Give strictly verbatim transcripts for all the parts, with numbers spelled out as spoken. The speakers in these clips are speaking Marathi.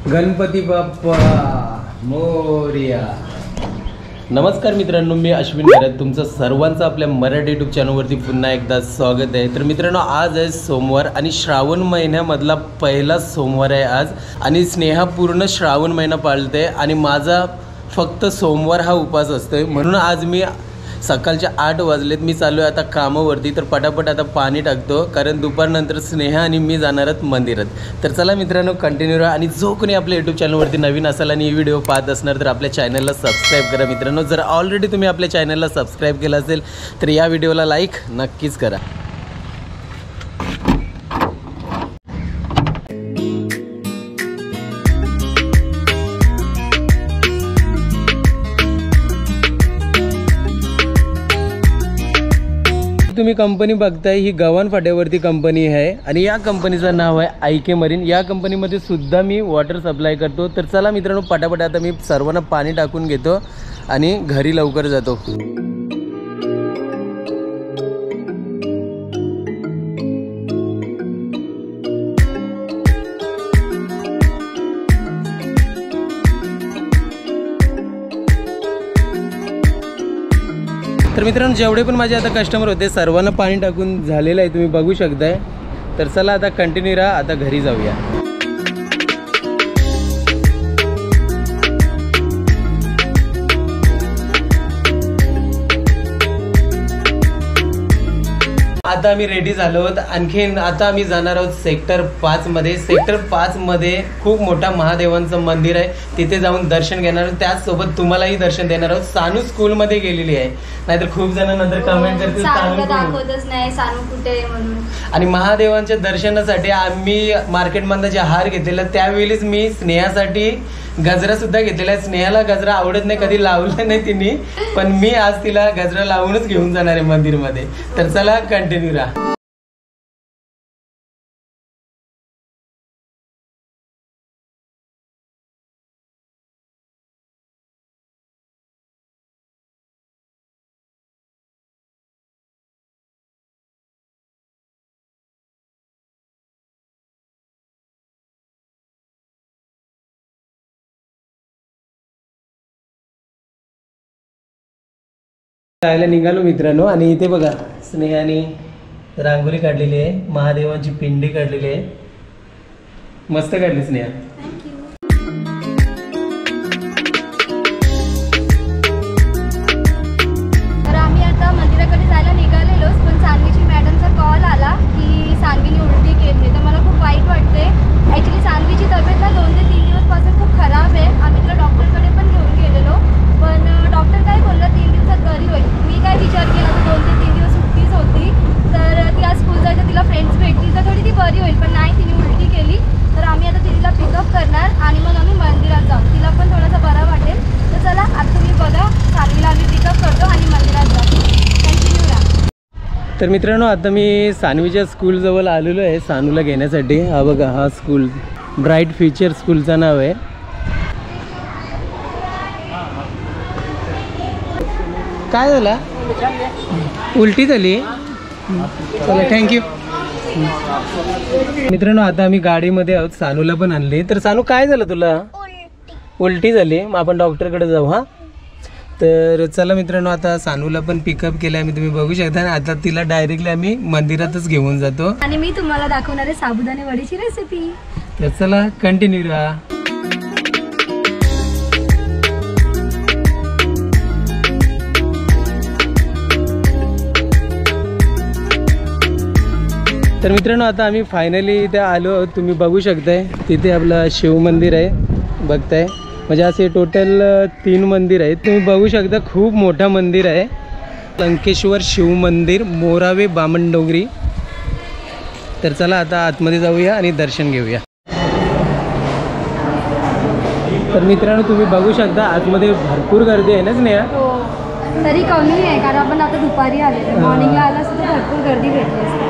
गणपती बाप्पा मोरया। नमस्कार मित्रांनो, मी अश्विन भरत तुमचं सर्वांचं आपल्या मराठी यूट्यूब चॅनलवरती पुन्हा एकदा स्वागत आहे। तर मित्रांनो, आज आहे सोमवार आणि श्रावण महिन्यामधला पहिला सोमवार आहे आज। आणि स्नेहा पूर्ण श्रावण महिना पाळते आणि माझा फक्त सोमवार हा उपवास असतो। म्हणून आज मी सकाळच्या आठ वाजलेत, मी चालू आहे आता कामावरती। तर पटापट आता पाणी टाकतो, कारण दुपारनंतर स्नेहा आणि मी जाणार आहोत मंदिरात। तर चला मित्रांनो, कंटिन्यू राहा। आणि जो कोणी आपल्या यूट्यूब चॅनलवरती नवीन असाल आणि ही व्हिडिओ पाहत असणार तर आपल्या चॅनलला सबस्क्राईब करा मित्रांनो। जर ऑलरेडी तुम्ही आपल्या चॅनलला सबस्क्राईब केलं असेल तर या व्हिडिओला लाईक नक्कीच करा। तुम्ही कंपनी बघताय, ही गव्हाण फाट्यावरती कंपनी आहे आणि या कंपनीचं नाव आहे आय के मरीन। या कंपनीमध्ये सुद्धा मी वॉटर सप्लाय करतो। तर चला मित्रांनो, पटापट आता मी सर्वांना पाणी टाकून घेतो आणि घरी लवकर जातो। तर मित्रांनो, जेवढे पण माझे आता कस्टमर होते सर्वांना पाणी टाकून झालेलं आहे, तुम्ही बघू शकताय। तर चला आता कंटिन्यू राहा, आता घरी जाऊया। आता आम्ही रेडी झालो आहोत। आणखीन आता आम्ही जाणार आहोत सेक्टर पाच मध्ये। सेक्टर पाच मध्ये खूप मोठा महादेवांचं मंदिर आहे, तिथे जाऊन दर्शन घेणार आहोत। त्याचसोबत तुम्हालाही दर्शन देणार आहोत। सानू स्कूल मध्ये गेलेली आहे, नाहीतर खूप जण नंतर कमेंट करतील सानू दाखवतच नाही, सानू कुठे आहे म्हणून। आणि महादेवांच्या दर्शनासाठी आम्ही मार्केटमधनं जे हार घेतलेला, त्यावेळीच मी स्नेहासाठी गजरा सुद्धा घेतलेला आहे। स्नेहाला गजरा आवडत नाही, कधी लावला नाही तिने, पण मी आज तिला गजरा लावूनच घेऊन जाणार आहे मंदिरमध्ये। तर चला कंटिन्यू राहा। जायला निघालो मित्रांनो, आणि इथे बघा स्नेहाने रांगोळी काढलेली आहे, महादेवांची पिंडी काढलेली आहे, मस्त काढली स्नेहा। तर आम्ही आता मंदिराकडे जायला निघालेलोच, पण सानवीची मॅडमचा कॉल आला की सानवीने उलटी केली। तर मला खूप वाईट वाटते। ॲक्च्युली सानवीची तब्येत ना दोन ते तीन दिवसपासून खूप खराब आहे। आम्ही तिला डॉक्टरकडे पण घेऊन गेलेलो, पण डॉक्टर काय बोलला तीन दिवसात बरी होईल। मी काय विचार केला तर दोन ते तीन दिवस सुट्टीच होती, तर ती आज स्कूल जायचं, तिला फ्रेंड्स भेटतील तर थोडी ती बरी होईल। पण नाही, तिने उलटी केली। तर आम्ही आता तिला पिकअप करणार आणि मग आम्ही मंदिरात जाऊ, तिला पण थोडासा बरा वाटेल। तर चला आता तुम्ही बघा, सानवीला आम्ही पिकअप करतो आणि मंदिरात जातो। कंटिन्यू राहा। तर मित्रांनो, आता मी सानवीच्या स्कूलजवळ आलेलो आहे सानूला घेण्यासाठी। हा बघा, हा स्कूल ब्राईट फ्युचर स्कूलचं नाव आहे। काय झालं? उलटी झाली? चला, थँक्यू मित्रांनो। आता आम्ही गाडीमध्ये आहोत, सानूला पण आणली। तर सानू, काय झालं तुला? उलटी झाली? मग आपण डॉक्टरकडे जाऊ। हा, तर चला मित्रांनो, आता सानूला पण पिकअप केलं आम्ही, तुम्ही बघू शकता। आणि आता तिला डायरेक्टली आम्ही मंदिरातच घेऊन जातो आणि मी तुम्हाला दाखवणार आहे साबुदाणे वडीची रेसिपी। तर चला कंटिन्यू राहा। तर मित्रांनो, आता आम्ही फायनली इथे आलो आहोत, तुम्ही बघू शकताय। तिथे आपलं शिव मंदिर आहे, बघताय। म्हणजे असे टोटल तीन मंदिर आहेत, तुम्ही बघू शकता। खूप मोठा मंदिर आहे, लंकेश्वर शिव मंदिर, मोरावे बामणडोंगरी। तर चला आता आतमध्ये जाऊया आणि दर्शन घेऊया। तर मित्रांनो, तुम्ही बघू शकता आतमध्ये भरपूर गर्दी आहे ना स्नेहा? हो, तरी कमी आहे, कारण आपण आता दुपारी आले, मॉर्निंगला आला असतं तर भरपूर गर्दी भेटली असते।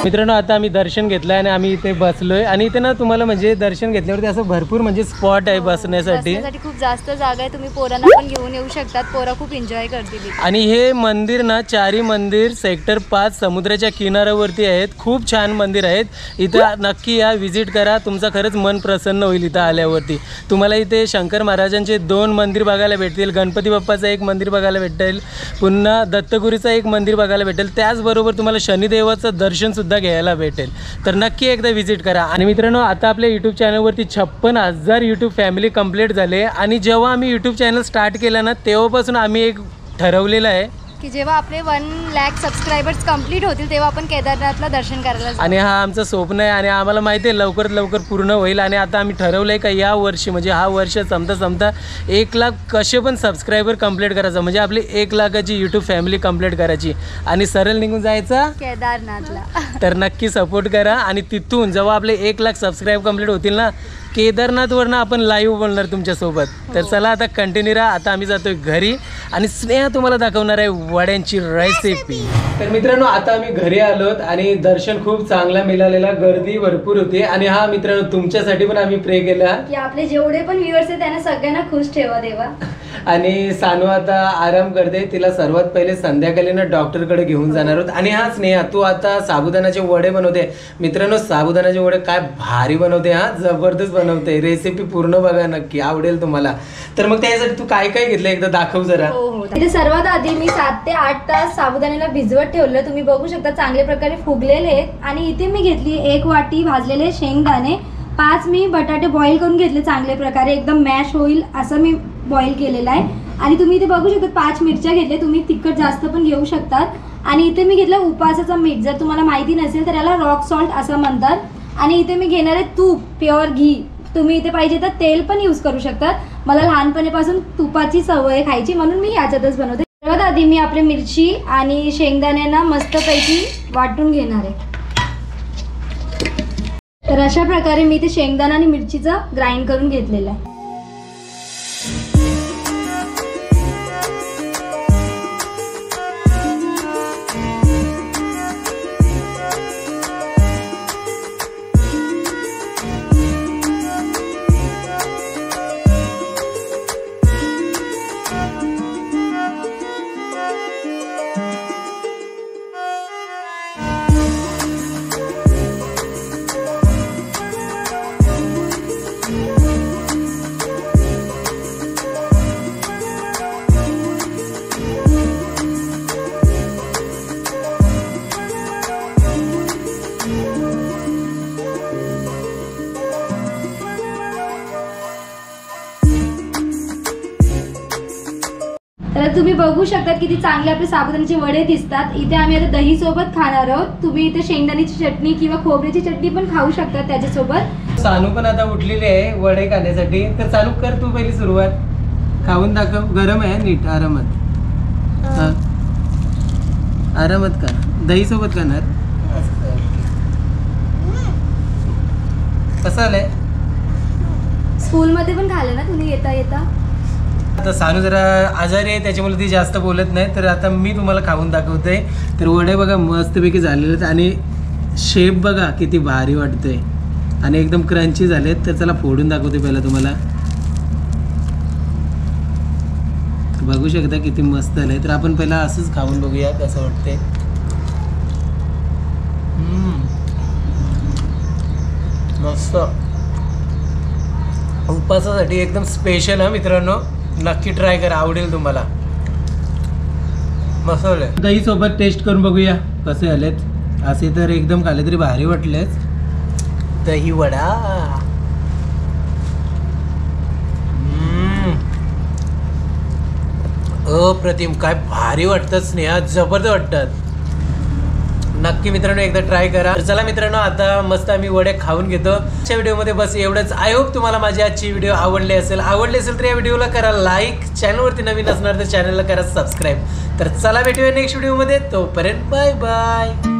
मित्रांनो आता आम्ही दर्शन घेतलं आणि आम्ही इथे बसलोय आणि इथे ना तुम्हाला म्हणजे दर्शन घेतल्यावरती असं भरपूर म्हणजे स्पॉट आहे बसण्यासाठी. खूप जास्त जागा आहे, तुम्ही पोरांना पण घेऊन येऊ शकतात, पोरं खूप एन्जॉय करतील. आणि हे मंदिर ना चारी मंदिर सेक्टर पाच समुद्राच्या किनाऱ्यावरती आहेत. खूप छान मंदिर आहेत. इथं नक्की या, व्हिजिट करा, तुमचं खरंच मन प्रसन्न होईल. इथं आल्यावरती तुम्हाला इथे शंकर महाराजांचे दोन मंदिर बघायला भेटतील, गणपती बाप्पाचं एक मंदिर बघायला भेटेल, पुन्हा दत्तगुरूचं एक मंदिर बघायला भेटेल, त्याचबरोबर तुम्हाला शनिदेवाचं दर्शनसुद्धा घ्यायला भेटेल. तर नक्की एकदा व्हिजिट करा. आणि मित्रांनो आता आपल्या यूट्यूब चॅनलवरती छप्पन हजार यूट्यूब फॅमिली कंप्लीट झाले. आणि जेव्हा आम्ही यूट्यूब चॅनल स्टार्ट केलं ना तेव्हापासून आम्ही एक ठरवलेलं आहे की जेव्हा आपले वन लॅक सबस्क्रायबर्स कंप्लीट होतील तेव्हा आपण केदारनाथला दर्शन करायला जाऊ. आणि हा आमचं स्वप्न आहे आणि आम्हाला माहिती आहे लवकरात लवकर पूर्ण होईल. आणि आता आम्ही ठरवलं आहे का या वर्षी म्हणजे हा वर्ष संपता संपता एक लाख कसे पण सबस्क्रायबर कंप्लीट करायचं, म्हणजे आपली एक लाखाची यूट्यूब फॅमिली कंप्लीट करायची आणि सरळ निघून जायचं केदारनाथला. तर नक्की सपोर्ट करा. आणि तिथून जेव्हा आपले एक लाख सबस्क्राईब कंप्लीट होतील ना केदारनाथवरनं आपण लाईव्ह बोलणार तुमच्यासोबत. तर चला आता कंटिन्यू राहा. आता आम्ही जातोय घरी आणि स्नेहा तुम्हाला दाखवणार आहे वड्यांची रेसिपी. तर मित्रांनो आता आम्ही घरी आलोत आणि दर्शन खूप चांगला मिळालेला, गर्दी भरपूर होती. आणि हा मित्रांनो तुमच्यासाठी पण आम्ही प्रे केला की आपले जेवढे पण व्ह्यूअर्स आहेत त्यांना सगळ्यांना खुश ठेवा देवा. आणि सानू आता आराम करते, तिला सर्वात पहिले संध्याकाळी ना डॉक्टरकडे घेऊन जाणार आहोत. आणि हा स्नेहा तू आता साबुदाण्याचे वडे बनवते. मित्रांनो साबुदाण्याचे वडे काय भारी बनवते, हा जबरदस्त बनवते. रेसिपी पूर्ण बघा, नक्की आवडेल तुम्हाला. तर मग त्यासाठी तू काय काय घेतलं एकदा दाखव जरा. हो हो. इथे सर्वात आधी मी सात ते आठ तास साबुदाण्याला भिजवत ठेवलं, तुम्ही बघू शकता चांगल्या प्रकारे फुगलेले आहेत. आणि इथे मी घेतली एक वाटी भाजलेले शेंगदाणे, पाच मी बटाटे बॉईल करून घेतले चांगल्या प्रकारे, एकदम मॅश होईल असं मी बॉईल केलेलं आहे. आणि तुम्ही इथे बघू शकता पाच मिरच्या घेतल्या, तुम्ही तिखट जास्त पण घेऊ शकतात. आणि इथे मी घेतलं उपासाचा मीठ, जर तुम्हाला माहिती नसेल तर याला रॉक सॉल्ट असं म्हणतात. आणि इथे मी घेणार आहे तूप, प्युअर घी, तुम्ही इथे पाहिजे तर तेल पण यूज करू शकतात. मला लहानपणीपासून तुपाची सवय खायची म्हणून मी याच्यातच बनवते. सर्वात आधी मी आपली मिरची आणि शेंगदाण्यांना मस्तपैकी वाटून घेणार आहे. तर अशा प्रकारे मी ते शेंगदाणा आणि मिरचीचं ग्राइंड करून घेतलेलं आहे. तर तुम्ही बघू शकता किती चांगले आपले साबुदाण्याचे वडे दिसतात. इथे आम्ही आता दही सोबत खाणार आहोत. तुम्ही इथे शेंगदाण्याची चटणी किंवा खोबऱ्याची चटणी पण खाऊ शकता त्याच्यासोबत. सानू पण आता उठलेली आहे वडे खाण्यासाठी. तर चालू कर तू पहिली सुरुवात, खाऊन दाखव. गरम आहे नीट, आरामात आरामात का दही सोबत खाणार. कसं आलंय? स्कूलमध्ये पण खाल्लं ना तुम्ही येता येता. आता सानू जरा आजारी आहे त्याच्यामुळे ती जास्त बोलत नाही. तर आता मी तुम्हाला खाऊन दाखवते. तर वडे बघा मस्तपैकी झालेले आहेत आणि शेप बघा किती भारी वाटतंय आणि एकदम क्रंची झालेत. तर चला फोडून दाखवते पहिला तुम्हाला. बघू शकता किती मस्त झालंय. तर आपण पहिला असंच खाऊन बघूया कसं वाटतंय. मस्त, उपासासाठी एकदम स्पेशल हा मित्रांनो, नक्की ट्राय करा, आवडेल तुम्हाला. मस्त झालंय. दही सोबत टेस्ट करून बघूया कसे आलेत. असे तर एकदम खाले तरी भारी वाटलेच. दही वडा अप्रतिम, काय भारी वाटतात स्नेहा, जबरदस्त वाटतात. नक्की मित्रांनो एकदा ट्राय करा. चला मित्रांनो आता मस्त आम्ही वडे खाऊन घेतो. आजच्या व्हिडिओमध्ये बस एवढंच. आय होप तुम्हाला माझी आजची व्हिडिओ आवडली असेल. आवडली असेल तर या व्हिडिओला करा लाईक, चॅनलवरती नवीन असणार तर चॅनलला करा सबस्क्राईब. तर चला भेटूया नेक्स्ट व्हिडिओमध्ये, तोपर्यंत बाय बाय.